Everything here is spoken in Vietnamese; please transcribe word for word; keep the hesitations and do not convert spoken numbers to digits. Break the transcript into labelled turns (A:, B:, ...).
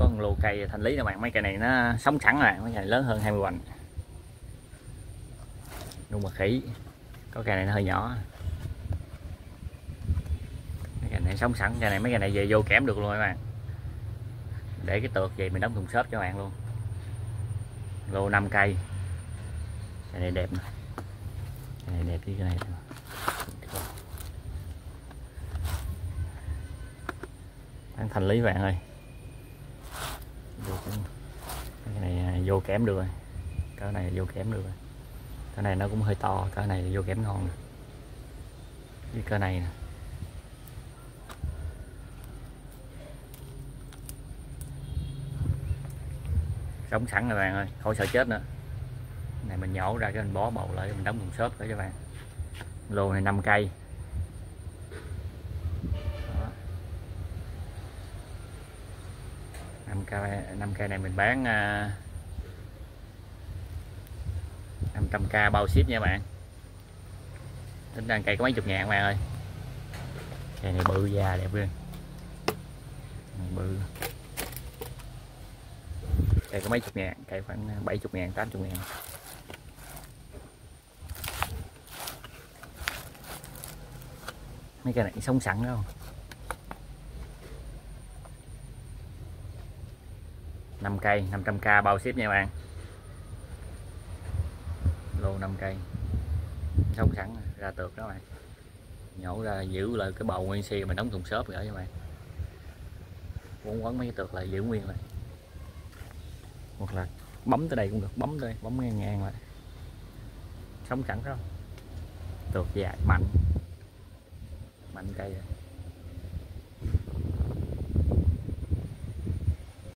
A: có một lô cây thanh lý nè bạn. Mấy cây này nó sống sẵn rồi, mấy cây này lớn hơn hai mươi hoành. Nuôi mật khỉ. Có cây này nó hơi nhỏ. Mấy cây này sống sẵn, cây này mấy cây này về vô kẽm được luôn các bạn. Để cái tược vậy mình đóng thùng xốp cho bạn luôn. Lô năm cây. Cây này đẹp nè. Cây này đẹp với cái này. Bán thành lý bạn ơi. Cái này vô kẽm được rồi. Cái này vô kẽm được rồi. Cái này nó cũng hơi to, cái này vô kẽm ngon. Với cái này nè. Sống sẵn rồi bạn ơi, khỏi sợ chết nữa. Cái này mình nhổ ra cái mình bó bầu lại mình đóng thùng xốp để cho bạn. Lô này năm cây. năm cây năm cây này mình bán năm trăm k bao ship nha bạn. Tính ra cây có mấy chục ngàn bạn ơi. Cây này bự già đẹp luôn. Bự. Cây có mấy chục ngàn, cây khoảng bảy mươi ngàn, tám mươi ngàn. Mấy cây này sống sẵn đó không? năm cây, năm trăm k bao ship nha bạn. Lô năm cây. Sống sẵn ra tược đó bạn. Nhổ ra giữ lại cái bầu nguyên si mình đóng thùng xốp rồi các bạn. Quấn quấn mấy cái tược lại giữ nguyên lại. Hoặc là bấm tới đây cũng được, bấm tới bấm ngang ngang lại. Sống sẵn đó. Tược dài mạnh. Mạnh cây rồi.